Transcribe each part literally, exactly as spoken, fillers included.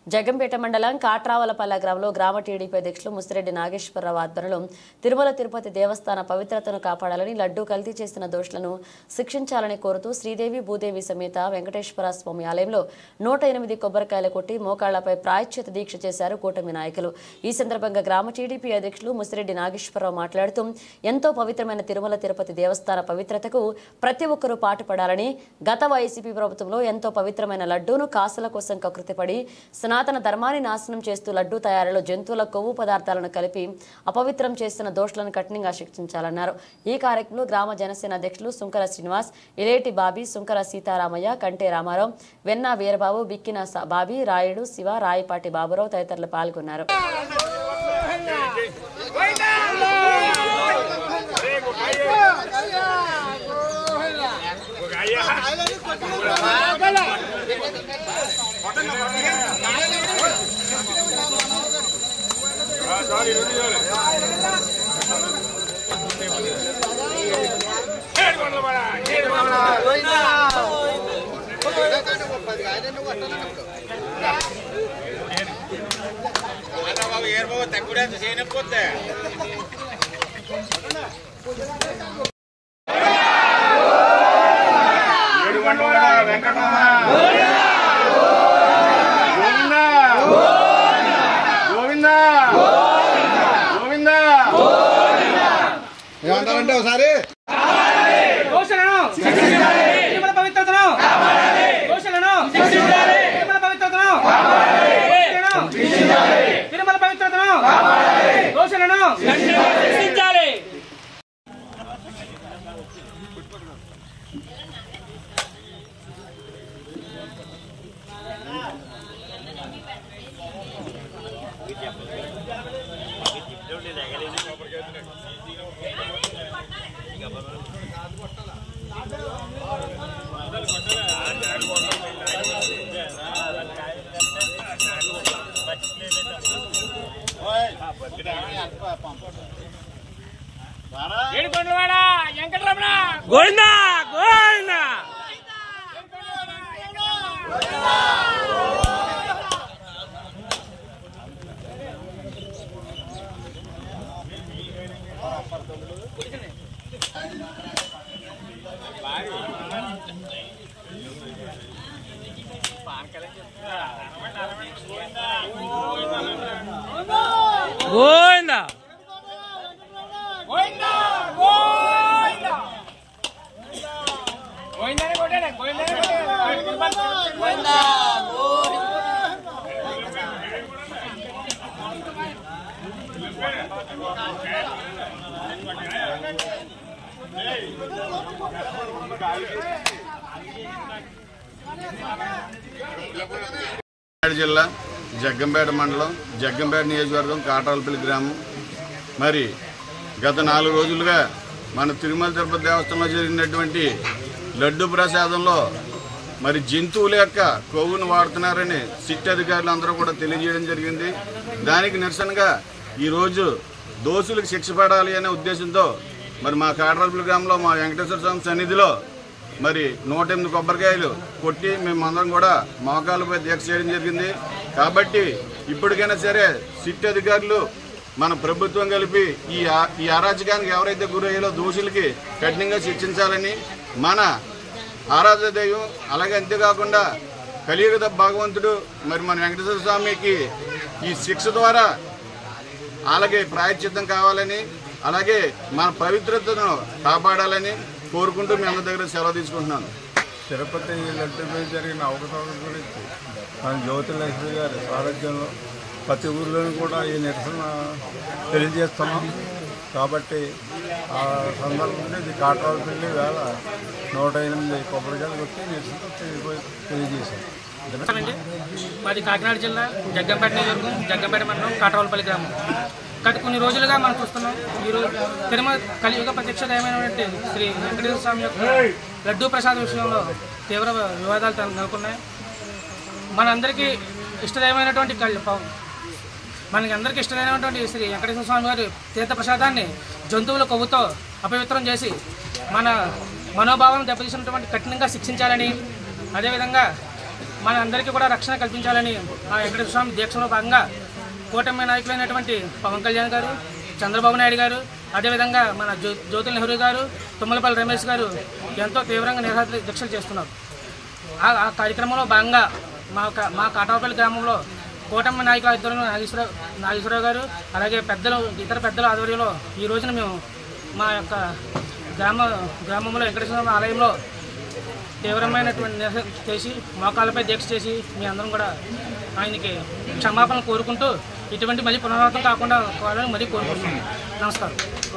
జగ్గంపేట మండలం కాట్రావలపల్ల గ్రామంలో గ్రామ టీడీపీ అధ్యక్షులు ముసిరెడ్డి నాగేశ్వరరావు ఆధ్వర్యంలో తిరుమల తిరుపతి దేవస్థాన పవిత్రతను కాపాడాలని లడ్డూ కల్తీ చేసిన దోషులను శిక్షించాలని కోరుతూ శ్రీదేవి భూదేవి సమేత వెంకటేశ్వర స్వామి ఆలయంలో నూట ఎనిమిది కొబ్బరికాయలు కొట్టి మోకాళ్లపై ప్రాయశ్చిత దీక్ష చేశారు కూటమి నాయకులు. ఈ సందర్భంగా గ్రామ టీడీపీ అధ్యక్షులు ముసిరెడ్డి నాగేశ్వరరావు మాట్లాడుతూ ఎంతో పవిత్రమైన తిరుమల తిరుపతి దేవస్థాన పవిత్రతకు ప్రతి ఒక్కరూ పాటుపడాలని, గత వైసీపీ ప్రభుత్వంలో ఎంతో పవిత్రమైన లడ్డూను కాసుల కోసం కకృతిపడి సనాతన ధర్మాన్ని నాశనం చేస్తూ లడ్డూ తయారీలో జంతువుల కొవ్వు పదార్థాలను కలిపి అపవిత్రం చేస్తున్న దోషులను కఠినంగా శిక్షించాలన్నారు. ఈ కార్యక్రమంలో గ్రామ జనసేన అధ్యక్షులు సుంకర శ్రీనివాస్, ఇలేటి బాబీ, సుంకర సీతారామయ్య, కంటే రామారావు, వెన్నా వీరబాబు, బిక్కిన బాబీ, రాయుడు, శివ, రాయపాటి బాబురావు తదితరులు పాల్గొన్నారు. ఏమంటారంటే ఒకసారి తిరుమల పవిత్రతను తిరుమల పవిత్రతను దోషులను శిక్షించాలి. ఏడుకొండలవాడ వెంకటరమణ గోవిందా గోవిందా. గోవిందా గోవిందా గోవిందా గోవిందానే కొట్టాడు గోవిందానే కొట్టాడు గోవిందా జిల్లా జగ్గంపేట మండలం జగ్గంపేట నియోజకవర్గం కాట్రావలపల్లి గ్రామం. మరి గత నాలుగు రోజులుగా మన తిరుమల తిరుపతి దేవస్థానంలో జరిగినటువంటి లడ్డు ప్రసాదంలో మరి జంతువుల యొక్క కొవ్వును వాడుతున్నారని సిట్ అధికారులు అందరూ కూడా తెలియజేయడం జరిగింది. దానికి నిరసనగా ఈరోజు దోషులకు శిక్ష పడాలి అనే ఉద్దేశంతో మరి మా కాట్రావలపల్లి గ్రామంలో మా వెంకటేశ్వర స్వామి సన్నిధిలో మరి నూట ఎనిమిది కొబ్బరికాయలు కొట్టి మేమందరం కూడా మోకాళ్ళపై దీక్ష చేయడం జరిగింది. కాబట్టి ఇప్పటికైనా సరే సిట్ అధికారులు మన ప్రభుత్వం కలిపి ఈ ఈ అరాచకానికి ఎవరైతే గురయ్యారో దోషులకి కఠినంగా శిక్షించాలని, మన ఆరాధ్య దైవం అలాగే అంతేకాకుండా కలియుగ భగవంతుడు మరి మన వెంకటేశ్వర స్వామికి ఈ శిక్ష ద్వారా అలాగే ప్రాయశ్చిత్తం కావాలని, అలాగే మన పవిత్రతను కాపాడాలని కోరుకుంటూ మీ అందరి దగ్గర సెలవు తీసుకుంటున్నాను. తిరుపతి లడ్డూపై జరిగిన అవకతవకల గురించి మన జ్యోతిలక్ష్మి గారి సారథ్యంలో ప్రతి ఊర్లోనూ కూడా ఈ నిరసన తెలియజేస్తున్నాం. కాబట్టి ఆ సందర్భంలో ఇది కాట్రావలపల్లి వేళ నూట ఎనిమిది కొబ్బరికాయలు కొట్టి నిరసన తెలియజేశాం. మాది కాకినాడ జిల్లా జగ్గంపేట నియోజకవర్గం జగ్గంపేట మండలం కాట్రావలపల్లి గ్రామం. గత కొన్ని రోజులుగా మనం చూస్తున్నాం. ఈరోజు తిరుమల కలియుగ ప్రత్యక్ష దైవమైనటువంటి శ్రీ వెంకటేశ్వర స్వామి యొక్క లడ్డూ ప్రసాద విషయంలో తీవ్ర వివాదాలు నెలకొన్నాయి. మనందరికీ ఇష్టదైవమైనటువంటి మనకి అందరికీ ఇష్టమైనటువంటి శ్రీ వెంకటేశ్వర స్వామి వారి తీర్థ ప్రసాదాన్ని జంతువుల కొవ్వుతో అపవిత్రం చేసి మన మనోభావం దెబ్బతీసినటువంటి కఠినంగా శిక్షించాలని, అదేవిధంగా మన అందరికీ కూడా రక్షణ కల్పించాలని ఆ వెంకటేశ్వర స్వామి దీక్షలో భాగంగా కూటమి నాయకులైనటువంటి పవన్ కళ్యాణ్ గారు, చంద్రబాబు నాయుడు గారు, అదేవిధంగా మన జ్యో జ్యోతుల నెహ్రూ గారు, తుమ్మలపల్లి రమేష్ గారు ఎంతో తీవ్రంగా నిరాహార దీక్షలు చేస్తున్నారు. ఆ కార్యక్రమంలో భాగంగా మా మా కాటావపల్లి గ్రామంలో కూటమి నాయకుల ఆధ్వర్యంలో నాగేశ్వర నాగేశ్వరరావు గారు అలాగే పెద్దలు ఇతర పెద్దల ఆధ్వర్యంలో ఈ రోజున మేము మా యొక్క గ్రామ గ్రామంలో వెంకటేశ్వర ఆలయంలో తీవ్రమైనటువంటి నిరసన చేసి మోకాళ్ళపై దీక్ష చేసి మీ అందరం కూడా ఆయనకి క్షమాపణ కోరుకుంటూ ఇటువంటి మళ్ళీ పునరావృతం కాకుండా కావాలని మరీ కోరుకుంటున్నాం. నమస్కారం.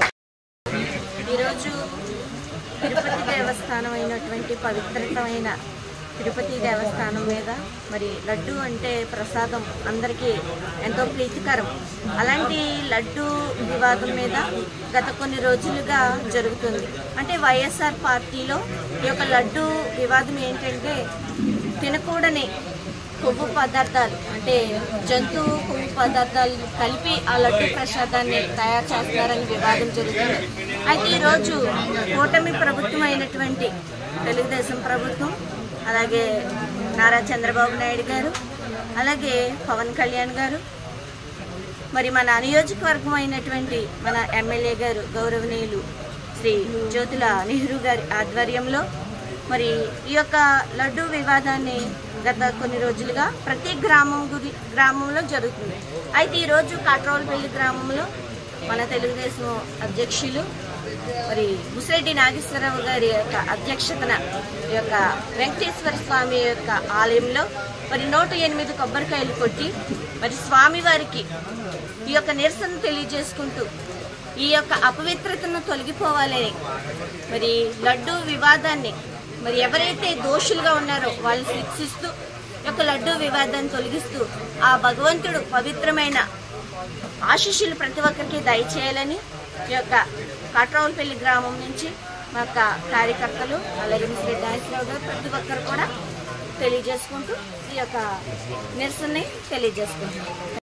ఈరోజు తిరుపతి దేవస్థానం అయినటువంటి పవిత్రమైన తిరుపతి దేవస్థానం మీద మరి లడ్డు అంటే ప్రసాదం అందరికీ ఎంతో ప్రీతికరం. అలాంటి లడ్డు వివాదం మీద గత కొన్ని రోజులుగా జరుగుతుంది. అంటే వైఎస్ఆర్ పార్టీలో ఈ యొక్క లడ్డు వివాదం ఏంటంటే తినకూడని కొవ్వు పదార్థాలు అంటే జంతువు కొవ్వు పదార్థాలు కలిపి ఆ లడ్డు ప్రసాదాన్ని తయారు చేస్తారని వివాదం జరుగుతుంది. అయితే ఈరోజు కూటమి ప్రభుత్వం అయినటువంటి తెలుగుదేశం ప్రభుత్వం, అలాగే నారా చంద్రబాబు నాయుడు గారు, అలాగే పవన్ కళ్యాణ్ గారు, మరి మన నియోజకవర్గం అయినటువంటి మన ఎమ్మెల్యే గారు గౌరవనీయులు శ్రీ జ్యోతుల నెహ్రూ గారి ఆధ్వర్యంలో మరి ఈ యొక్క లడ్డు వివాదాన్ని గత కొన్ని రోజులుగా ప్రతి గ్రామం గురి గ్రామంలో జరుగుతుంది. అయితే ఈరోజు కాట్రావులపల్లి గ్రామంలో మన తెలుగుదేశం అధ్యక్షులు మరి ముసిరెడ్డి నాగేశ్వరరావు గారి యొక్క అధ్యక్షతన ఈ యొక్క వెంకటేశ్వర స్వామి యొక్క ఆలయంలో మరి నూట ఎనిమిది కొబ్బరికాయలు కొట్టి మరి స్వామివారికి ఈ యొక్క నిరసన తెలియజేసుకుంటూ ఈ యొక్క అపవిత్రతను తొలగిపోవాలని మరి లడ్డు వివాదాన్ని మరి ఎవరైతే దోషులుగా ఉన్నారో వాళ్ళు శిక్షిస్తూ ఈ యొక్క లడ్డు వివాదాన్ని తొలగిస్తూ ఆ భగవంతుడు పవిత్రమైన ఆశీస్సులు ప్రతి ఒక్కరికి దయచేయాలని ఈ యొక్క కాట్రావులపల్లి గ్రామం నుంచి మా యొక్క కార్యకర్తలు అలాగే ముసిరెడ్డి నాగేశ్వరరావు గారు ప్రతి ఒక్కరు కూడా తెలియజేసుకుంటూ ఈ యొక్క నిరసనని తెలియజేసుకుంటున్నాం.